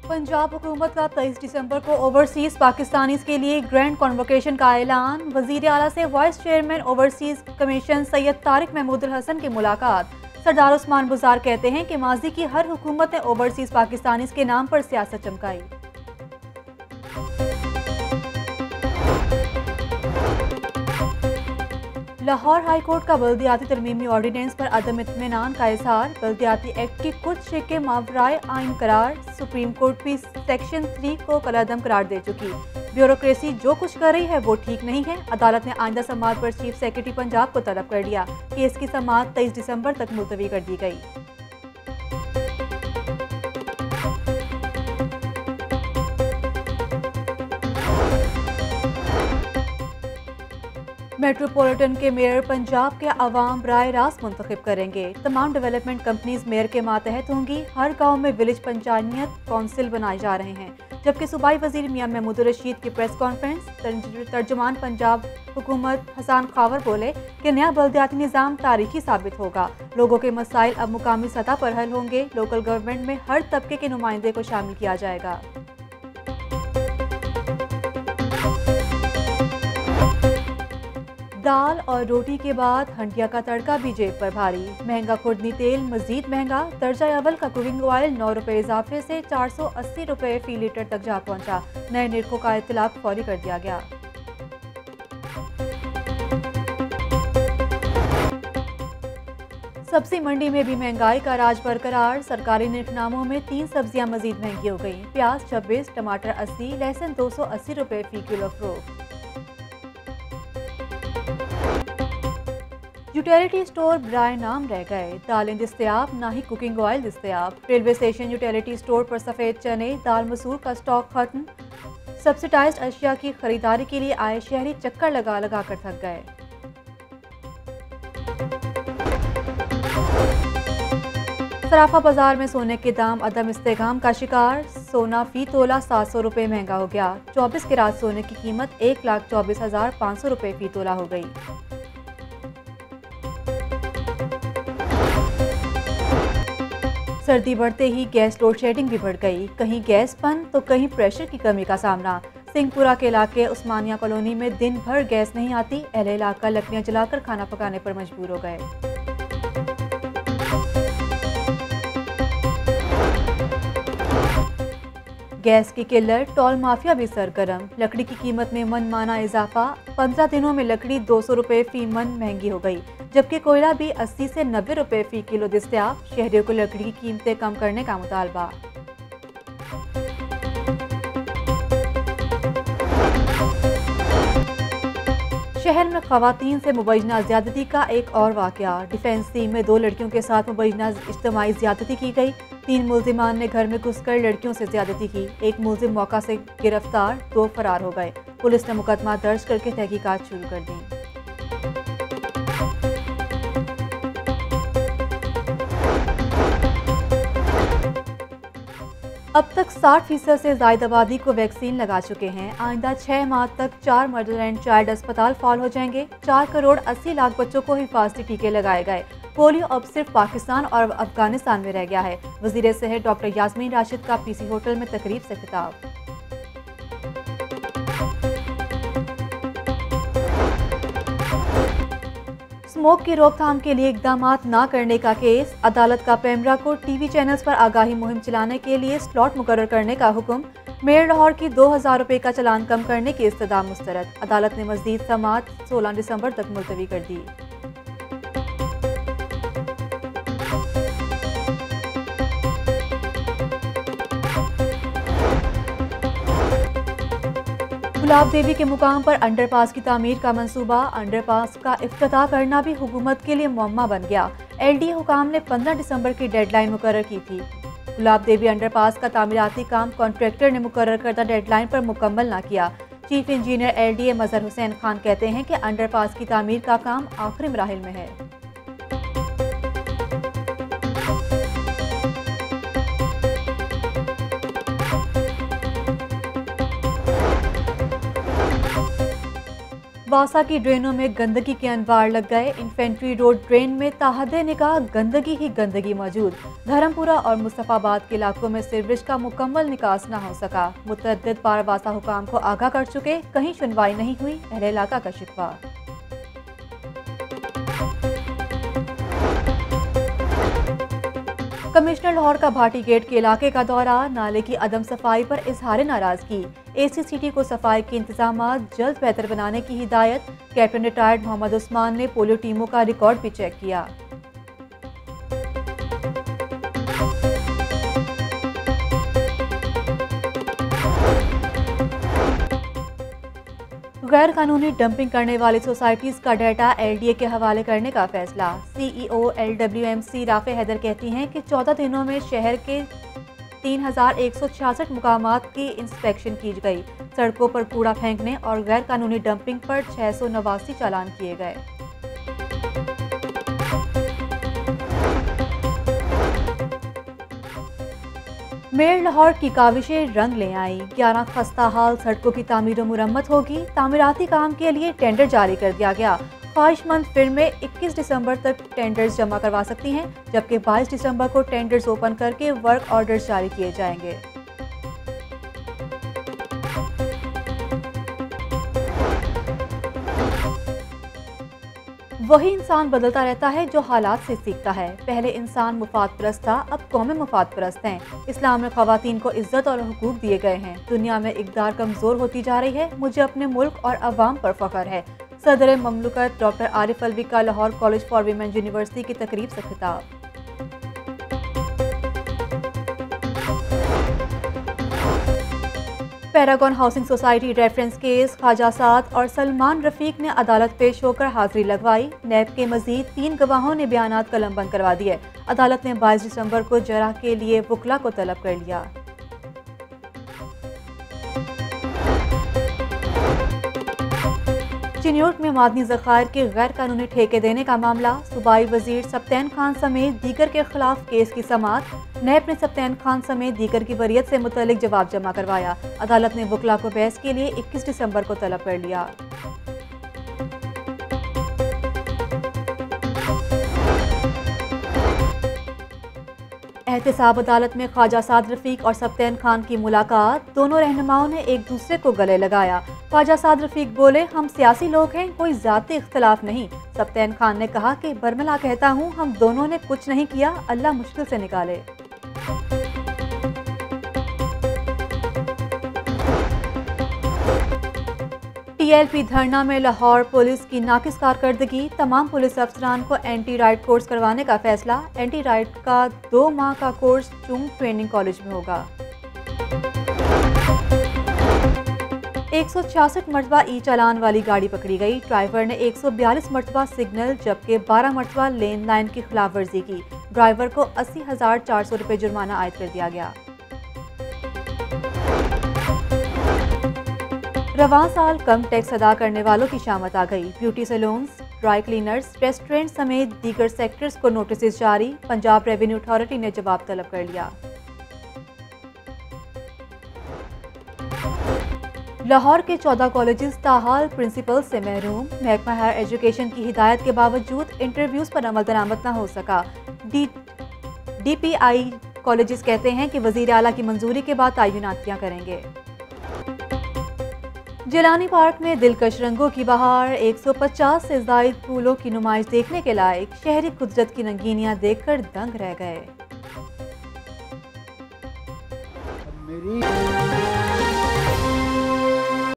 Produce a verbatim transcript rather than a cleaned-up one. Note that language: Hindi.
पंजाब हुकूमत का तेईस दिसंबर को ओवरसीज पाकिस्तानीज के लिए ग्रैंड कॉन्वोकेशन का ऐलान। वजीर आला से vice chairman overseas commission Syed Tariq Mahmoodul Hassan की मुलाकात। सरदार उस्मान बुजार कहते हैं कि माजी की हर हुकूमत ने ओवरसीज पाकिस्तानीज के नाम पर सियासत चमकाई। लाहौर हाई कोर्ट का बल्दियाती तरमीमी ऑर्डिनेंस पर अदम इत्मीनान का इजहार। बल्दियाती एक्ट की कुछ शिक्के मावराए आइन करार। सुप्रीम कोर्ट भी सेक्शन थ्री को कलअदम करार दे चुकी। ब्यूरोक्रेसी जो कुछ कर रही है वो ठीक नहीं है। अदालत ने आइंदा समाअत पर चीफ सेक्रेटरी पंजाब को तलब कर लिया। केस की समाअत तेईस दिसंबर तक मुलतवी कर दी गई। मेट्रोपॉलिटन के मेयर पंजाब के अवाम राय रास्त मुंतखब करेंगे। तमाम डेवलपमेंट कंपनीज मेयर के मातहत होंगी। हर गांव में विलेज पंचायत कौंसिल बनाए जा रहे हैं। जबकि सूबाई वजीर मियां महमूद रशीद की प्रेस कॉन्फ्रेंस। तर्जुमान पंजाब हुकूमत हसन खावर बोले कि नया बल्दियाती निज़ाम तारीखी साबित होगा। लोगों के मसाइल अब मुकामी सतह पर हल होंगे। लोकल गवर्नमेंट में हर तबके के नुमाइंदे को शामिल किया जाएगा। दाल और रोटी के बाद हंडिया का तड़का भी जेब पर भारी। महंगा खुर्दनी तेल मजीद महंगा। दर्जा अव्वल का कुकिंग ऑयल नौ रुपए इजाफे से चार सौ अस्सी रुपए फी लीटर तक जा पहुंचा। नए निरखों का इतलाक फौरी कर दिया गया। सब्जी मंडी में भी महंगाई का राज बरकरार। सरकारी निर्खनामों में तीन सब्जियां मजीद महंगी हो गई। प्याज छब्बीस, टमाटर अस्सी, लहसुन दो सौ अस्सी रुपए फी किलो फरोख्त। यूटिलिटी स्टोर बराए नाम रह गए। दालें दस्तयाब, ना ही कुकिंग ऑयल दस्तयाब। रेलवे स्टेशन यूटिलिटी स्टोर पर सफ़ेद चने, दाल मसूर का स्टॉक खत्म। सब्सिडाइज्ड अशिया की खरीदारी के लिए आए शहरी चक्कर लगा लगा कर थक गए। सराफा बाजार में सोने के दाम अदम इस्तेगाम का शिकार। सोना फी तोला सात सौ रुपये महंगा हो गया। चौबीस कैरेट सोने की कीमत एक लाख चौबीस हजार पाँच सौ रुपये फी तोला हो गई। सर्दी बढ़ते ही गैस लोड शेडिंग भी बढ़ गई। कहीं गैस बंद तो कहीं प्रेशर की कमी का सामना। सिंहपुरा के इलाके उस्मानिया कॉलोनी में दिन भर गैस नहीं आती। अहले इलाका लकड़ियां जलाकर खाना पकाने पर मजबूर हो गए। गैस की किल्लत, टोल माफिया भी सरगर्म। लकड़ी की कीमत में मनमाना इजाफा। पंद्रह दिनों में लकड़ी दो सौ रुपये फी मन महंगी हो गई। जबकि कोयला भी अस्सी से नब्बे रुपए फी किलो दस्तयाब। शहरियों को लकड़ी की कीमतें कम करने का मुतालबा। शहर में खवातीन से मुबैना ज्यादती का एक और वाकया। डिफेंस टीम में दो लड़कियों के साथ मुबैना इज्तिमाई ज्यादती की गई। तीन मुल्जिमान ने घर में घुसकर लड़कियों से ज्यादती की। एक मुल्जिम मौका से गिरफ्तार, दो फरार हो गए। पुलिस ने मुकदमा दर्ज करके तहकीकात शुरू कर दी। अब तक साठ फीसद से ज्यादा आबादी को वैक्सीन लगा चुके हैं। आइंदा छह माह तक चार मदर एंड चाइल्ड अस्पताल फाल हो जाएंगे। चार करोड़ अस्सी लाख बच्चों को हिफाजती टीके लगाए गए। पोलियो अब सिर्फ पाकिस्तान और अफगानिस्तान में रह गया है। वजीर सेहत डॉक्टर यास्मीन राशिद का पीसी होटल में तकरीब से खिताब। स्मोक की रोकथाम के लिए इकदाम न करने का केस। अदालत का पेमरा को टीवी चैनल्स पर आगाही मुहिम चलाने के लिए स्लॉट मुकर्रर करने का हुक्म। मेयर लाहौर की दो हजार रुपये का चालान कम करने की इस्तदा मुस्तरद। अदालत ने मजीद समाअत सोलह दिसंबर तक मुलतवी कर दी। गुलाब देवी के मुकाम पर अंडरपास की तामीर का मंसूबा। अंडरपास का इफ्तिताह करना भी हुकूमत के लिए मुअम्मा बन गया। एलडीए हुकाम ने पंद्रह दिसंबर की डेडलाइन मुकर्रर की थी। गुलाब देवी अंडरपास का तामीराती काम कॉन्ट्रैक्टर ने मुकर्रर करदा डेडलाइन पर मुकम्मल न किया। Chief engineer LDA Mazhar Hussain Khan कहते हैं कि अंडरपास की तामीर का काम आखिरी मराहिल में है। वासा की ड्रेनों में गंदगी के अनवार लग गए। इन्फेंट्री रोड ड्रेन में ताहदे निकाह गंदगी ही गंदगी मौजूद। धर्मपुरा और मुस्तफाबाद के इलाकों में सीवरेज का मुकम्मल निकास न हो सका। मुतअद्दिद बार वासा हुकाम को आगाह कर चुके, कहीं सुनवाई नहीं हुई, अहले इलाका का शिकवा। कमिश्नर लाहौर का भाटी गेट के इलाके का दौरा, नाले की अदम सफाई पर इजहार नाराजगी। एसीसीटी को सफाई के इंतजामात जल्द बेहतर बनाने की हिदायत। कैप्टन रिटायर्ड मोहम्मद उस्मान ने पोलियो टीमों का रिकॉर्ड भी चेक किया। गैर कानूनी डंपिंग करने वाली सोसाइटीज का डाटा एलडीए के हवाले करने का फैसला। सीईओ एलडब्ल्यूएमसी राफे हैदर कहती हैं कि चौदह दिनों में शहर के तीन हजार एक सौ छियासठ मुकामात की इंस्पेक्शन की गई। सड़कों पर कूड़ा फेंकने और गैर कानूनी डंपिंग पर छह सौ नवासी चालान किए गए। मेयर लाहौर की काविशें रंग ले आई। ग्यारह खस्ता हाल सड़कों की तामीर मुरम्मत होगी। तामीराती काम के लिए टेंडर जारी कर दिया गया। ख्वाहिशमंद फिल्में इक्कीस दिसंबर तक टेंडर्स जमा करवा सकती हैं, जबकि बाईस दिसंबर को टेंडर्स ओपन करके वर्क ऑर्डर्स जारी किए जाएंगे। वही इंसान बदलता रहता है जो हालात से सीखता है। पहले इंसान मुफाद परस्त था, अब कौमें मुफाद परस्त हैं। इस्लाम में खवातीन को इज्जत और हुकूक दिए गए हैं। दुनिया में इक़्तिदार कमज़ोर होती जा रही है। मुझे अपने मुल्क और अवाम पर फ़ख्र है। सदर ममलकत डॉक्टर आरिफ अलवी का Lahore college for women university की तकरीब से खिताब। Paragon housing society reference case, Khawaja Saad और सलमान रफीक ने अदालत पेश होकर हाजिरी लगवाई। नैब के मजीद तीन गवाहों ने बयानात कलमबंद करवा दिए। अदालत ने बाईस दिसंबर को जरा के लिए वकला को तलब कर लिया। चिन्योट में मादनी ज़खायर के गैर कानूनी ठेके देने का मामला। सूबाई वजीर सप्तैन खान समेत दीगर के खिलाफ केस की समाअत। नैब ने सप्तैन खान समेत दीगर की वरीयत से मुतल्लिक जवाब जमा करवाया। अदालत ने वकला को बहस के लिए इक्कीस दिसंबर को तलब कर लिया। एहतसाब अदालत में ख्वाजा साद रफीक और सप्तैन खान की मुलाकात। दोनों रहनुमाओं ने एक दूसरे को गले लगाया। ख्वाजा साद रफीक बोले, हम सियासी लोग हैं, कोई ज़ाती इख्तलाफ नहीं। सप्तैन खान ने कहा कि बरमला कहता हूँ, हम दोनों ने कुछ नहीं किया, अल्लाह मुश्किल से निकाले। टीएलपी धरना में लाहौर पुलिस की नाकिस कारकर्दगी। तमाम पुलिस अफसरान को एंटी राइट कोर्स करवाने का फैसला। एंटी राइट का दो माह का कोर्स चुंग ट्रेनिंग कॉलेज में होगा। एक सौ छियासठ मरतबा ई चालान वाली गाड़ी पकड़ी गई। ड्राइवर ने एक सौ बयालीस मरतबा सिग्नल जबकि बारह मरतबा लेन लाइन की खिलाफ वर्जी की। ड्राइवर को अस्सी हजार चार सौ रुपये जुर्माना आयद कर दिया गया। रवां साल कम टैक्स अदा करने वालों की शामत आ गई। Beauty salons, dry cleaners, restaurant समेत दीगर सेक्टर्स को नोटिस जारी। पंजाब रेवेन्यू अथॉरिटी ने जवाब तलब कर लिया। लाहौर के चौदह कॉलेजेस ताहाल प्रिंसिपल से महरूम। महकमा हायर एजुकेशन की हिदायत के बावजूद इंटरव्यूज पर अमल दरामद न हो सका। डी डीपीआई कॉलेजेस कहते हैं कि वजीर आला की मंजूरी के बाद तयनातियां करेंगे। जिलानी पार्क में दिलकश रंगों की बहार। एक सौ पचास से ज़ायद फूलों की नुमाइश देखने के लायक। शहरी कुदरत की रंगीनियां देखकर दंग रह गए।